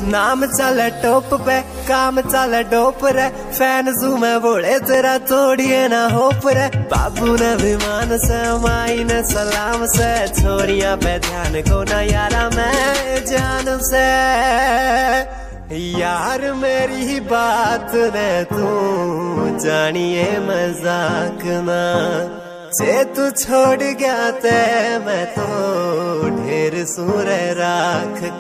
नाम चले टॉप पे काम चले डोप रे, फैन जू मैं बोले तेरा तोड़िए ना होप रे। बाबू ने विमान से माई ने सलाम से, छोरिया पे ध्यान को ना यारा मैं जान से। यार मेरी बात ने तू जानिए मजाक ना, जे तू छोड़ गया ते मैं तो ढेर सूर राख।